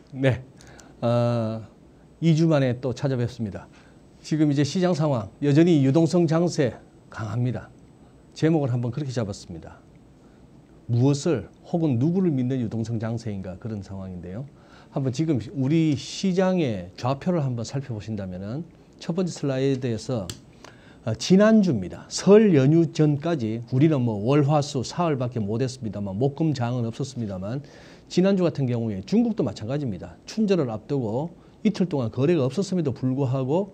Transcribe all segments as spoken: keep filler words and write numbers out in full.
네, 어, 이 주 만에 또 찾아뵙습니다. 지금 이제 시장 상황 여전히 유동성 장세 강합니다. 제목을 한번 그렇게 잡았습니다. 무엇을 혹은 누구를 믿는 유동성 장세인가 그런 상황인데요. 한번 지금 우리 시장의 좌표를 한번 살펴보신다면은 첫 번째 슬라이드에서 지난주입니다. 설 연휴 전까지 우리는 뭐 월화수 사흘밖에 못했습니다만 목금장은 없었습니다만 지난주 같은 경우에 중국도 마찬가지입니다. 춘절을 앞두고 이틀 동안 거래가 없었음에도 불구하고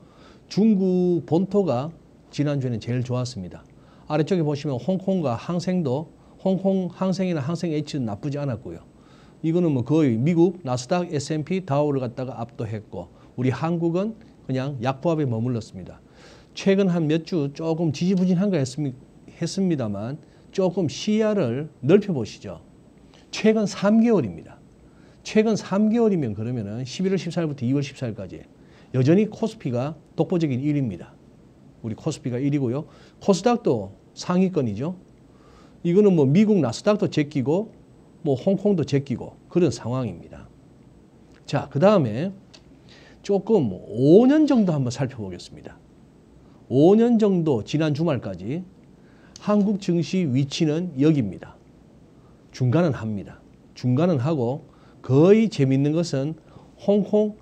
중국 본토가 지난주에는 제일 좋았습니다. 아래쪽에 보시면 홍콩과 항생도 홍콩 항생이나 항생 H는 나쁘지 않았고요. 이거는 뭐 거의 미국 나스닥 에스 앤 피 다우를 갖다가 압도했고 우리 한국은 그냥 약보합에 머물렀습니다. 최근 한 몇 주 조금 지지부진한가 했습니다만 조금 시야를 넓혀보시죠. 최근 삼 개월입니다. 최근 삼 개월이면 그러면은 십일월 십사일부터 이월 십사일까지 여전히 코스피가 독보적인 일 위입니다. 우리 코스피가 일 위고요. 코스닥도 상위권이죠. 이거는 뭐 미국 나스닥도 제끼고 뭐 홍콩도 제끼고 그런 상황입니다. 자, 그 다음에 조금 오 년 정도 한번 살펴보겠습니다. 오 년 정도 지난 주말까지 한국 증시 위치는 여기입니다. 중간은 합니다. 중간은 하고 거의 재밌는 것은 홍콩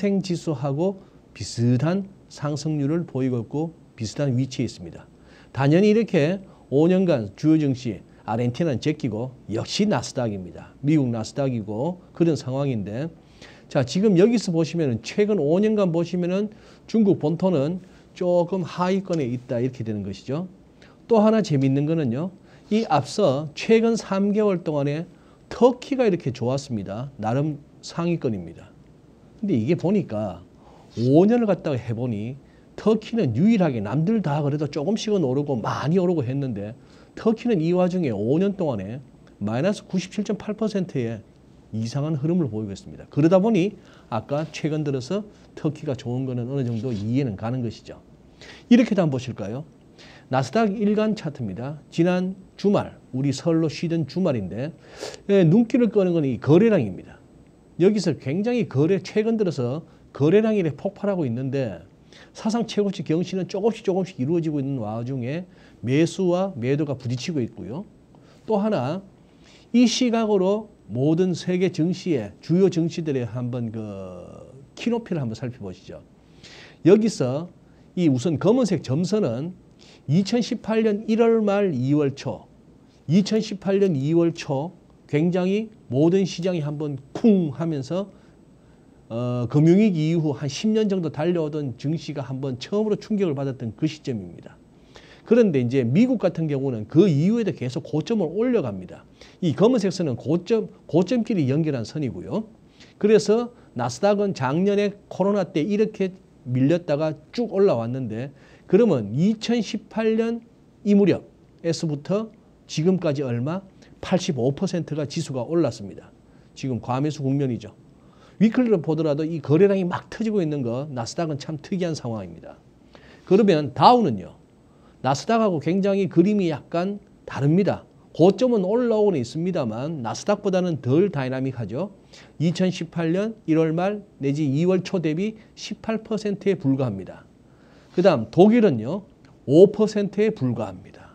항생지수하고 비슷한 상승률을 보이고 있고 비슷한 위치에 있습니다. 당연히 이렇게 오 년간 주요 증시 아르헨티나는 제끼고 역시 나스닥입니다. 미국 나스닥이고 그런 상황인데 자, 지금 여기서 보시면은 최근 오 년간 보시면은 중국 본토는 조금 하위권에 있다 이렇게 되는 것이죠. 또 하나 재밌는 거는요. 이 앞서 최근 삼 개월 동안에 터키가 이렇게 좋았습니다. 나름 상위권입니다. 근데 이게 보니까 오 년을 갖다가 해보니 터키는 유일하게 남들 다 그래도 조금씩은 오르고 많이 오르고 했는데 터키는 이 와중에 오 년 동안에 마이너스 구십칠 점 팔 퍼센트의 이상한 흐름을 보이고 있습니다. 그러다 보니 아까 최근 들어서 터키가 좋은 거는 어느 정도 이해는 가는 것이죠. 이렇게도 한번 보실까요? 나스닥 일간 차트입니다. 지난 주말, 우리 설로 쉬던 주말인데 예, 눈길을 끄는 건 이 거래량입니다. 여기서 굉장히 거래, 최근 들어서 거래량이 이렇게 폭발하고 있는데 사상 최고치 경신은 조금씩 조금씩 이루어지고 있는 와중에 매수와 매도가 부딪히고 있고요. 또 하나 이 시각으로 모든 세계 증시의 주요 증시들의 한번 그 키높이를 한번 살펴보시죠. 여기서 이 우선 검은색 점선은 이천십팔 년 일월 말 이월 초, 이천십팔 년 이월 초 굉장히 모든 시장이 한번 쿵 하면서 어, 금융위기 이후 한 십 년 정도 달려오던 증시가 한번 처음으로 충격을 받았던 그 시점입니다. 그런데 이제 미국 같은 경우는 그 이후에도 계속 고점을 올려갑니다. 이 검은색 선은 고점, 고점끼리 연결한 선이고요. 그래서 나스닥은 작년에 코로나 때 이렇게 밀렸다가 쭉 올라왔는데 그러면 이천십팔 년 이 무렵에서부터 지금까지 얼마? 팔십오 퍼센트가 지수가 올랐습니다. 지금 과매수 국면이죠. 위클리로 보더라도 이 거래량이 막 터지고 있는 거 나스닥은 참 특이한 상황입니다. 그러면 다우는요. 나스닥하고 굉장히 그림이 약간 다릅니다. 고점은 올라오고는 있습니다만 나스닥보다는 덜 다이나믹하죠. 이천십팔 년 일월 말 내지 이월 초 대비 십팔 퍼센트에 불과합니다. 그 다음 독일은요. 오 퍼센트에 불과합니다.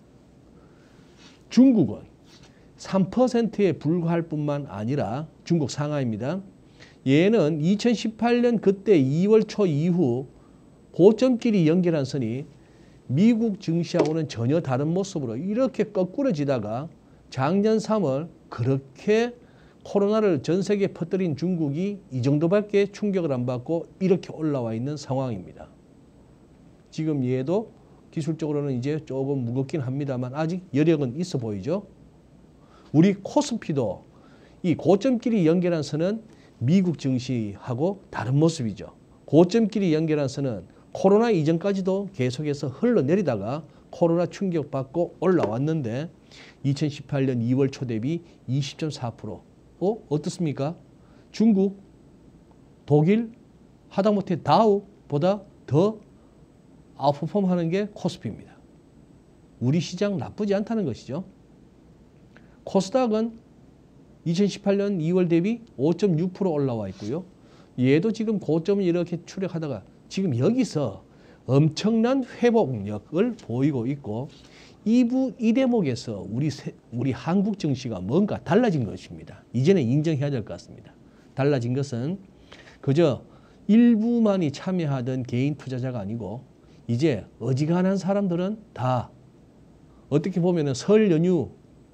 중국은 삼 퍼센트에 불과할 뿐만 아니라 중국 상하이입니다. 얘는 이천십팔 년 그때 이월 초 이후 고점끼리 연결한 선이 미국 증시하고는 전혀 다른 모습으로 이렇게 거꾸러지다가 작년 삼월 그렇게 코로나를 전 세계에 퍼뜨린 중국이 이 정도밖에 충격을 안 받고 이렇게 올라와 있는 상황입니다. 지금 얘도 기술적으로는 이제 조금 무겁긴 합니다만 아직 여력은 있어 보이죠. 우리 코스피도 이 고점끼리 연결한 선은 미국 증시하고 다른 모습이죠. 고점끼리 연결한 선은 코로나 이전까지도 계속해서 흘러내리다가 코로나 충격받고 올라왔는데 이천십팔 년 이월 초 대비 이십 점 사 퍼센트. 어? 어떻습니까? 중국, 독일, 하다못해 다우보다 더 아웃퍼폼하는 게 코스피입니다. 우리 시장 나쁘지 않다는 것이죠. 코스닥은 이천십팔 년 이월 대비 오 점 육 퍼센트 올라와 있고요. 얘도 지금 고점을 이렇게 추락하다가 지금 여기서 엄청난 회복력을 보이고 있고 이 부 이 대목에서 우리 세, 우리 한국 증시가 뭔가 달라진 것입니다. 이제는 인정해야 될 것 같습니다. 달라진 것은 그저 일부만이 참여하던 개인 투자자가 아니고 이제 어지간한 사람들은 다 어떻게 보면은 설 연휴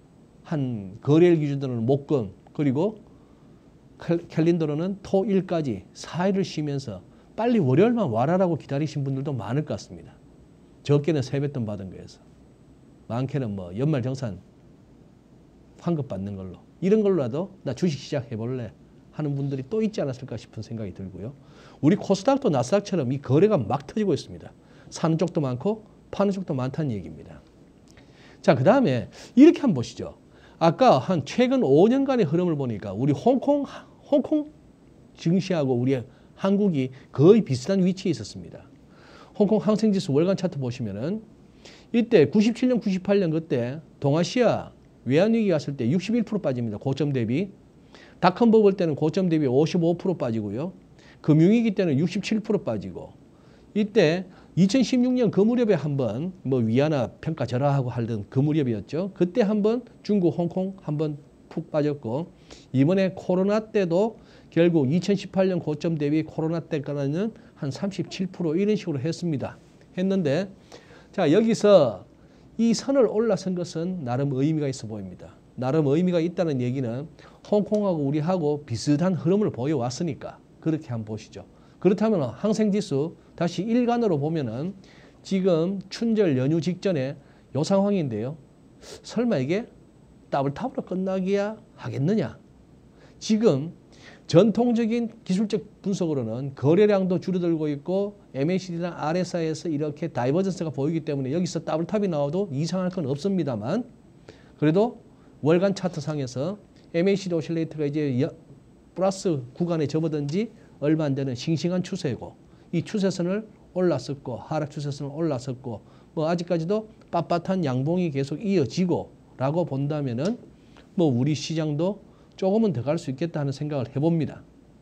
한 거래일 기준으로는 목금 그리고 캘린더로는 토일까지 사 일을 쉬면서 빨리 월요일만 와라라고 기다리신 분들도 많을 것 같습니다. 적게는 세뱃돈 받은 거에서 많게는 뭐 연말정산 환급 받는 걸로 이런 걸로라도 나 주식 시작해볼래 하는 분들이 또 있지 않았을까 싶은 생각이 들고요. 우리 코스닥도 나스닥처럼 이 거래가 막 터지고 있습니다. 사는 쪽도 많고 파는 쪽도 많다는 얘기입니다. 자, 그 다음에 이렇게 한번 보시죠. 아까 한 최근 오 년간의 흐름을 보니까 우리 홍콩, 홍콩 증시하고 우리 한국이 거의 비슷한 위치에 있었습니다. 홍콩 항생지수 월간 차트 보시면은 이때 구십칠 년, 구십팔 년 그때 동아시아 외환위기 갔을 때 육십일 퍼센트 빠집니다. 고점 대비. 닷컴 버블 때는 고점 대비 오십오 퍼센트 빠지고요. 금융위기 때는 육십칠 퍼센트 빠지고 이때 이천십육 년 그 무렵에 한번 뭐 위안화 평가 절하하고 하던 그 무렵이었죠. 그때 한번 중국, 홍콩 한번 푹 빠졌고 이번에 코로나 때도 결국 이천십팔 년 고점 대비 코로나 때까지는 한 삼십칠 퍼센트 이런 식으로 했습니다. 했는데 자 여기서 이 선을 올라선 것은 나름 의미가 있어 보입니다. 나름 의미가 있다는 얘기는 홍콩하고 우리하고 비슷한 흐름을 보여왔으니까 그렇게 한번 보시죠. 그렇다면 항생지수 다시 일간으로 보면은 지금 춘절 연휴 직전에 요 상황인데요. 설마 이게 더블탑으로 끝나기야 하겠느냐? 지금 전통적인 기술적 분석으로는 거래량도 줄어들고 있고 엠에이시디나 알에스아이에서 이렇게 다이버전스가 보이기 때문에 여기서 더블탑이 나와도 이상할 건 없습니다만 그래도 월간 차트상에서 엠에이시디 오실레이터가 이제 플러스 구간에 접어든 지 얼마 안 되는 싱싱한 추세고 이 추세선을 올랐었고 하락 추세선을 올랐었고 뭐 아직까지도 빳빳한 양봉이 계속 이어지고 라고 본다면은 뭐 우리 시장도 조금은 더 갈 수 있겠다 하는 생각을 해봅니다.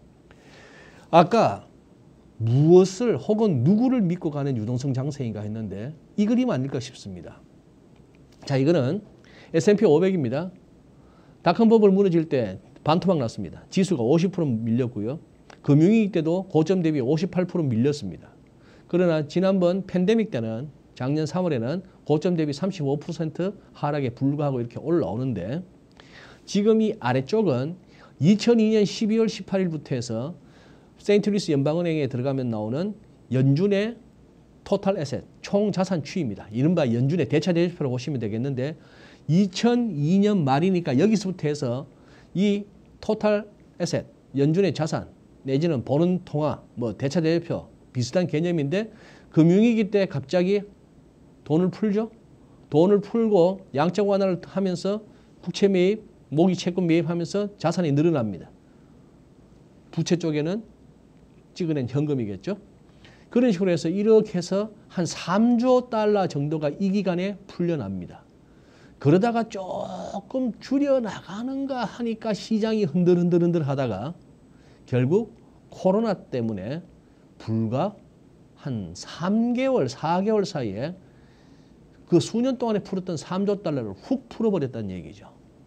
아까 무엇을 혹은 누구를 믿고 가는 유동성 장세인가 했는데 이 그림 아닐까 싶습니다. 자, 이거는 에스 앤 피 오백입니다. 닷컴 버블 무너질 때 반토막 났습니다. 지수가 오십 퍼센트 밀렸고요. 금융위기 때도 고점 대비 오십팔 퍼센트 밀렸습니다. 그러나 지난번 팬데믹 때는 작년 삼월에는 고점 대비 삼십오 퍼센트 하락에 불과하고 이렇게 올라오는데 지금 이 아래쪽은 이천이 년 십이월 십팔일부터 해서 세인트루이스 연방은행에 들어가면 나오는 연준의 토탈 에셋, 총 자산 추이입니다. 이른바 연준의 대차 대조표로 보시면 되겠는데 이천이 년 말이니까 여기서부터 해서 이 토탈 에셋, 연준의 자산 내지는 보는 통화, 뭐 대차 대조표 비슷한 개념인데 금융위기 때 갑자기 돈을 풀죠. 돈을 풀고 양적 완화를 하면서 국채 매입, 모기 채권 매입하면서 자산이 늘어납니다. 부채 쪽에는 찍어낸 현금이겠죠. 그런 식으로 해서 이렇게 해서 한 삼조 달러 정도가 이 기간에 풀려납니다. 그러다가 조금 줄여나가는가 하니까 시장이 흔들흔들흔들 하다가 결국 코로나 때문에 불과 한 삼 개월, 사 개월 사이에 그 수년 동안에 풀었던 삼조 달러를 훅 풀어버렸다는 얘기죠.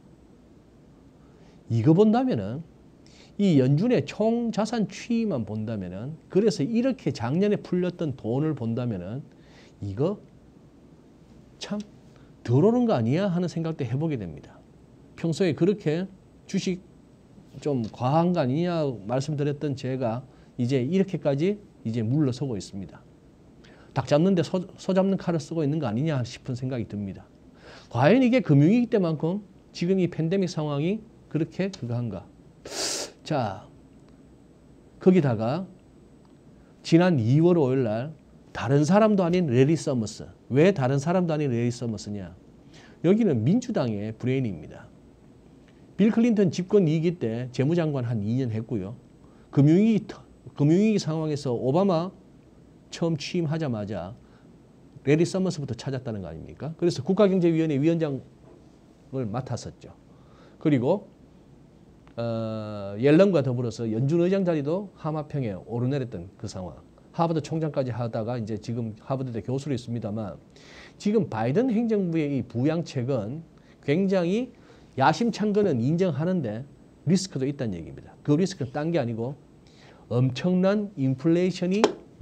이거 본다면은 이 연준의 총 자산 추이만 본다면은 그래서 이렇게 작년에 풀렸던 돈을 본다면은 이거 참 들어오는 거 아니야 하는 생각도 해보게 됩니다. 평소에 그렇게 주식 좀 과한 거 아니냐 말씀드렸던 제가 이제 이렇게까지 이제 물러서고 있습니다. 닭 잡는데 소, 소 잡는 칼을 쓰고 있는 거 아니냐 싶은 생각이 듭니다. 과연 이게 금융위기 때만큼 지금 이 팬데믹 상황이 그렇게 그거한가? 자, 거기다가 지난 이월 오일 날 다른 사람도 아닌 레리 서머스. 왜 다른 사람도 아닌 레리 서머스냐? 여기는 민주당의 브레인입니다. 빌 클린턴 집권 이 기 때 재무장관 한 이 년 했고요. 금융위기, 금융위기 상황에서 오바마 처음 취임하자마자 레리 서머스부터 찾았다는 거 아닙니까? 그래서 국가경제위원회 위원장을 맡았었죠. 그리고 어, 옐런과 더불어서 연준 의장 자리도 하마평에 오르내렸던 그 상황. 하버드 총장까지 하다가 이제 지금 하버드대 교수로 있습니다만 지금 바이든 행정부의 이 부양책은 굉장히 야심찬 거는 인정하는데 리스크도 있다는 얘기입니다. 그 리스크는 딴 게 아니고 엄청난 인플레이션이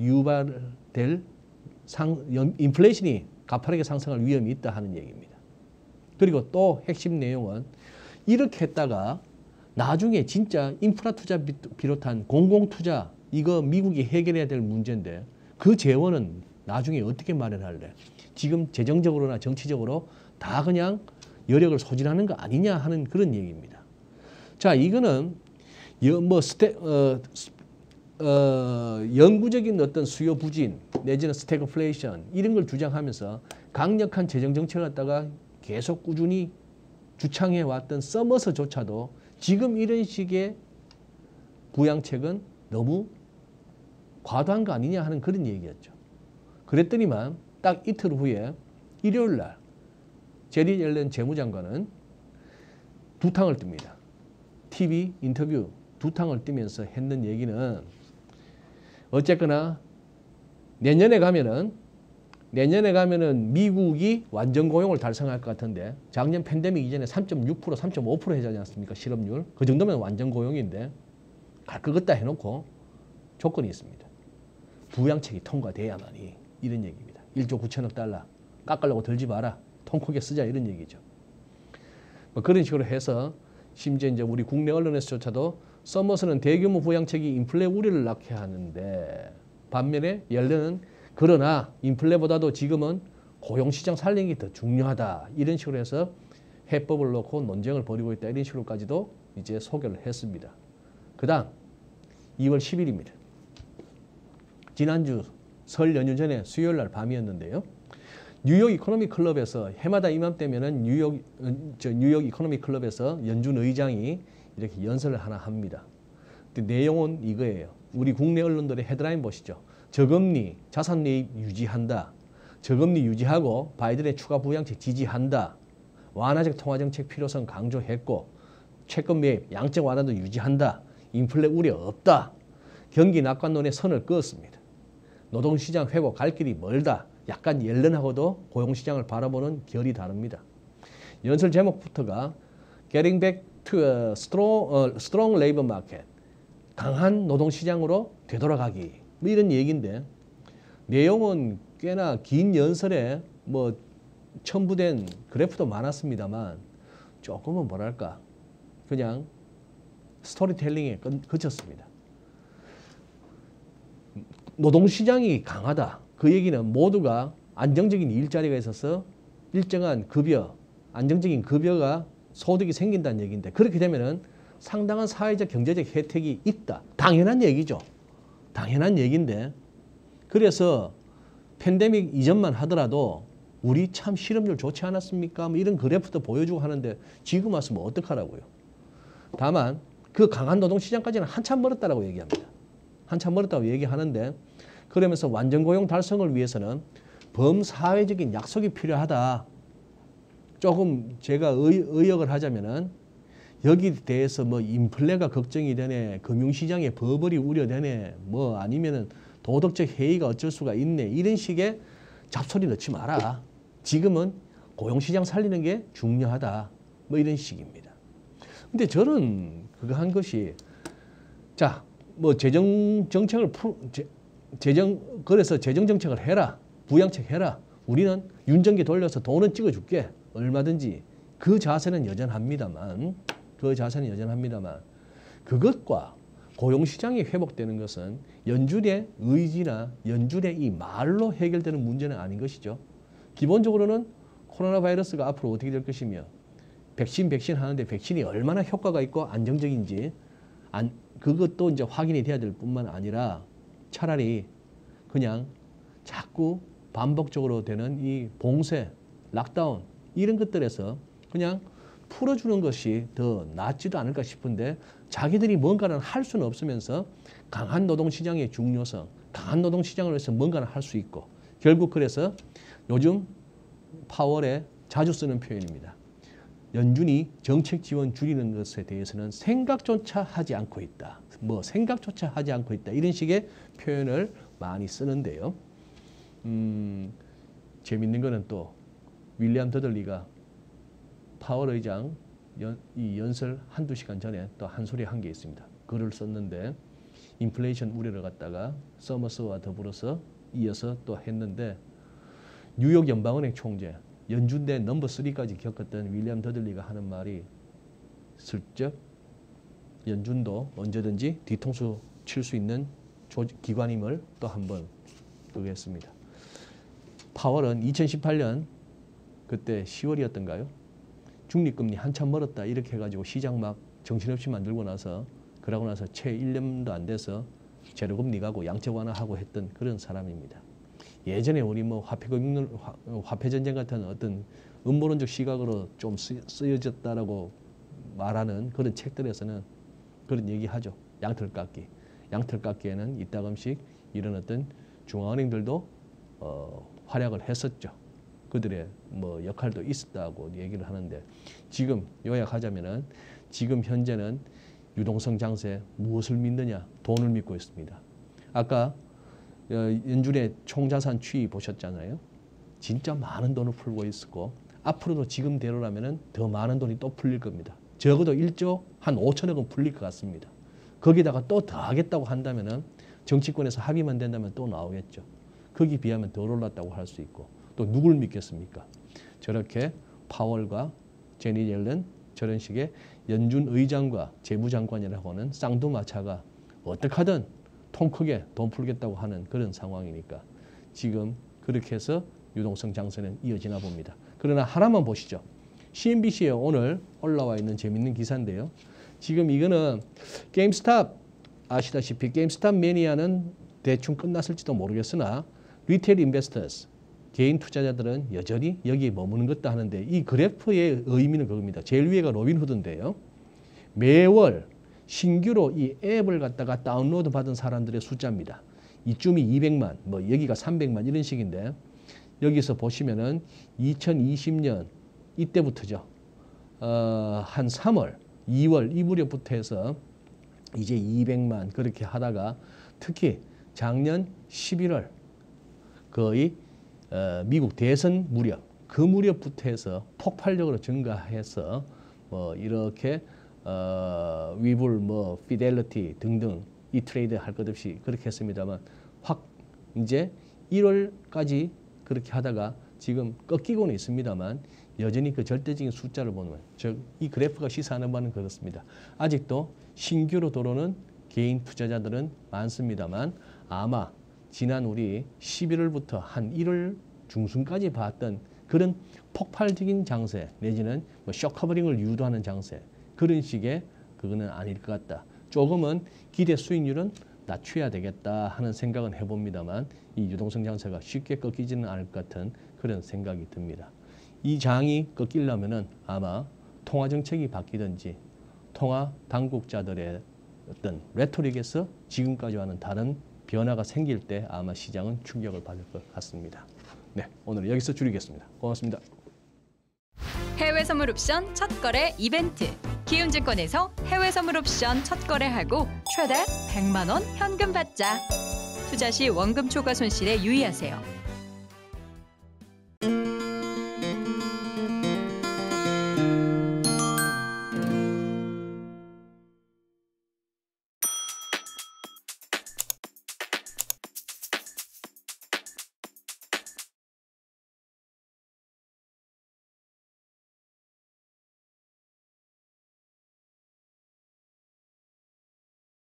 유발될 상, 인플레이션이 가파르게 상승할 위험이 있다 하는 얘기입니다. 그리고 또 핵심 내용은 이렇게 했다가 나중에 진짜 인프라 투자 비롯한 공공 투자 이거 미국이 해결해야 될 문제인데 그 재원은 나중에 어떻게 마련할래? 지금 재정적으로나 정치적으로 다 그냥 여력을 소진하는 거 아니냐 하는 그런 얘기입니다. 자, 이거는 뭐 스테, 어, 어, 영구적인 어떤 수요 부진 내지는 스태그플레이션 이런 걸 주장하면서 강력한 재정 정책을 갖다가 계속 꾸준히 주창해 왔던 서머스조차도 지금 이런 식의 부양책은 너무 과도한 거 아니냐 하는 그런 얘기였죠. 그랬더니만 딱 이틀 후에 일요일 날 제리 옐런 재무장관은 두 탕을 뜹니다. 티비 인터뷰 두 탕을 뜨면서 했는 얘기는 어쨌거나 내년에 가면은 내년에 가면은 미국이 완전 고용을 달성할 것 같은데 작년 팬데믹 이전에 삼 점 육 퍼센트, 삼 점 오 퍼센트 하지 않습니까? 실업률. 그 정도면 완전 고용인데 갈 것 같다 해놓고 조건이 있습니다. 부양책이 통과돼야만이 이런 얘기입니다. 일조 구천억 달러 깎으려고 들지 마라. 통 크게 쓰자 이런 얘기죠. 뭐 그런 식으로 해서 심지어 이제 우리 국내 언론에서조차도 서머스는 대규모 부양책이 인플레 우려를 낳게 하는데 반면에 옐런은 그러나 인플레보다도 지금은 고용시장 살리는 게 더 중요하다. 이런 식으로 해서 해법을 놓고 논쟁을 벌이고 있다. 이런 식으로까지도 이제 소개를 했습니다. 그 다음 이월 십일입니다. 지난주 설 연휴 전에 수요일 날 밤이었는데요. 뉴욕 이코노미 클럽에서 해마다 이맘때면은 뉴욕, 저 뉴욕 이코노미 클럽에서 연준 의장이 이렇게 연설을 하나 합니다. 근데 내용은 이거예요. 우리 국내 언론들의 헤드라인 보시죠. 저금리, 자산 매입 유지한다. 저금리 유지하고 바이든의 추가 부양책 지지한다. 완화적 통화정책 필요성 강조했고 채권 매입, 양적 완화도 유지한다. 인플레 우려 없다. 경기 낙관론에 선을 그었습니다. 노동시장 회복 갈 길이 멀다. 약간 옐런하고도 고용시장을 바라보는 결이 다릅니다. 연설 제목부터가 Getting back to a strong, uh, strong labor market. 강한 노동시장으로 되돌아가기. 뭐 이런 얘기인데 내용은 꽤나 긴 연설에 뭐 첨부된 그래프도 많았습니다만 조금은 뭐랄까 그냥 스토리텔링에 그쳤습니다. 노동시장이 강하다. 그 얘기는 모두가 안정적인 일자리가 있어서 일정한 급여, 안정적인 급여가 소득이 생긴다는 얘기인데 그렇게 되면은 상당한 사회적 경제적 혜택이 있다. 당연한 얘기죠. 당연한 얘기인데 그래서 팬데믹 이전만 하더라도 우리 참 실업률 좋지 않았습니까? 뭐 이런 그래프도 보여주고 하는데 지금 왔으면 어떡하라고요. 다만 그 강한 노동시장까지는 한참 멀었다라고 얘기합니다. 한참 멀었다고 얘기하는데 그러면서 완전 고용 달성을 위해서는 범사회적인 약속이 필요하다. 조금 제가 의, 의역을 하자면은 여기에 대해서 뭐 인플레가 걱정이 되네, 금융시장에 버블이 우려되네, 뭐 아니면은 도덕적 해이가 어쩔 수가 있네 이런 식의 잡소리 넣지 마라. 지금은 고용시장 살리는 게 중요하다. 뭐 이런 식입니다. 근데 저는 그거 한 것이 자, 뭐 재정 정책을 풀 제, 재정 그래서 재정 정책을 해라. 부양책 해라. 우리는 윤정기 돌려서 돈은 찍어줄게. 얼마든지. 그 자세는 여전합니다만 그 자세는 여전합니다만 그것과 고용시장이 회복되는 것은 연준의 의지나 연준의 이 말로 해결되는 문제는 아닌 것이죠. 기본적으로는 코로나 바이러스가 앞으로 어떻게 될 것이며 백신 백신 하는데 백신이 얼마나 효과가 있고 안정적인지 안, 그것도 이제 확인이 돼야 될 뿐만 아니라 차라리 그냥 자꾸 반복적으로 되는 이 봉쇄, 락다운 이런 것들에서 그냥 풀어주는 것이 더 낫지도 않을까 싶은데 자기들이 뭔가를 할 수는 없으면서 강한 노동시장의 중요성, 강한 노동시장을 위해서 뭔가를 할 수 있고 결국 그래서 요즘 파월에 자주 쓰는 표현입니다. 연준이 정책 지원 줄이는 것에 대해서는 생각조차 하지 않고 있다. 뭐 생각조차 하지 않고 있다. 이런 식의 표현을 많이 쓰는데요. 음, 재밌는 거는 또 윌리엄 더들리가 파월 의장 연, 이 연설 한두 시간 전에 또 한 소리 한 게 있습니다. 글을 썼는데 인플레이션 우려를 갖다가 서머스와 더불어서 이어서 또 했는데 뉴욕 연방은행 총재 연준대 넘버 쓰리까지 겪었던 윌리엄 더들리가 하는 말이 슬쩍 연준도 언제든지 뒤통수 칠 수 있는 조직, 기관임을 또 한번 그랬습니다. 파월은 이천십팔 년 그때 시월이었던가요? 중립금리 한참 멀었다 이렇게 해가지고 시장 막 정신없이 만들고 나서 그러고 나서 채 일 년도 안 돼서 제로금리 가고 양적 완화하고 했던 그런 사람입니다. 예전에 우리 뭐 화폐금융, 화폐전쟁 같은 어떤 음모론적 시각으로 좀 쓰여졌다라고 말하는 그런 책들에서는 그런 얘기하죠. 양털깎기. 양털깎기에는 이따금씩 이런 어떤 중앙은행들도 어, 활약을 했었죠. 그들의 뭐 역할도 있었다고 얘기를 하는데 지금 요약하자면은 지금 현재는 유동성 장세 무엇을 믿느냐? 돈을 믿고 있습니다. 아까 연준의 총자산 추이 보셨잖아요. 진짜 많은 돈을 풀고 있었고 앞으로도 지금대로라면 더 많은 돈이 또 풀릴 겁니다. 적어도 일조 한 오천억은 풀릴 것 같습니다. 거기다가 또 더 하겠다고 한다면 정치권에서 합의만 된다면 또 나오겠죠. 거기에 비하면 덜 올랐다고 할 수 있고 또 누굴 믿겠습니까? 저렇게 파월과 제니 옐런 저런 식의 연준 의장과 재무장관이라고 하는 쌍두마차가 어떻게 하든 통 크게 돈 풀겠다고 하는 그런 상황이니까 지금 그렇게 해서 유동성 장세는 이어지나 봅니다. 그러나 하나만 보시죠. 씨엔비씨에 오늘 올라와 있는 재밌는 기사인데요. 지금 이거는 게임스탑 아시다시피 게임스탑 매니아는 대충 끝났을지도 모르겠으나 리테일 인베스터스 개인 투자자들은 여전히 여기에 머무는 것도 하는데 이 그래프의 의미는 그겁니다. 제일 위에가 로빈후드인데요. 매월 신규로 이 앱을 갖다가 다운로드 받은 사람들의 숫자입니다. 이쯤이 이백만, 뭐 여기가 삼백만 이런 식인데 여기서 보시면은 이천이십 년 이때부터죠. 어, 한 삼월, 이월 이 무렵부터 해서 이제 이백만 그렇게 하다가 특히 작년 십일월 거의 어, 미국 대선 무렵 그 무렵부터 해서 폭발적으로 증가해서 뭐 이렇게 어, 위불 뭐 피델리티 등등 이 트레이드 할 것 없이 그렇게 했습니다만 확 이제 일월까지 그렇게 하다가 지금 꺾이고는 있습니다만 여전히 그 절대적인 숫자를 보면 즉 이 그래프가 시사하는 바는 그렇습니다. 아직도 신규로 들어오는 개인 투자자들은 많습니다만 아마 지난 우리 십일월부터 한 일월 중순까지 봤던 그런 폭발적인 장세 내지는 뭐 쇼커버링을 유도하는 장세 그런 식의 그거는 아닐 것 같다. 조금은 기대 수익률은 낮춰야 되겠다 하는 생각은 해봅니다만 이 유동성 장세가 쉽게 꺾이지는 않을 것 같은 그런 생각이 듭니다. 이 장이 꺾이려면은 아마 통화 정책이 바뀌든지 통화 당국자들의 어떤 레토릭에서 지금까지와는 다른 변화가 생길 때 아마 시장은 충격을 받을 것 같습니다. 네, 오늘 여기서 줄이겠습니다. 고맙습니다. 해외 선물 옵션 첫 거래 이벤트. 키움증권에서 해외 선물 옵션 첫 거래하고 최대 백만 원 현금 받자. 투자 시 원금 초과 손실에 유의하세요.